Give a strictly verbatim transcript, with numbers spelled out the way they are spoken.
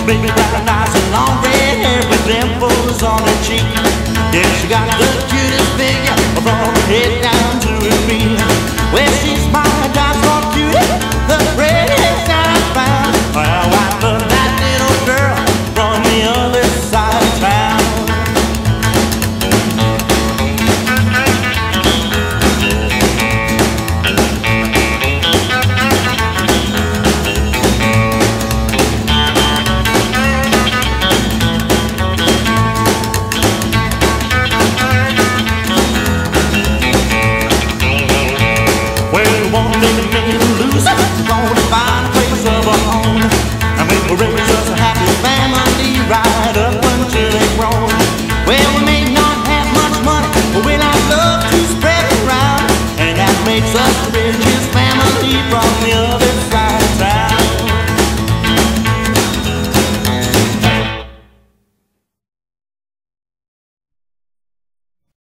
Baby got a nice and long red hair with dimples on her cheek. Yeah, she got the cutest figure from her head down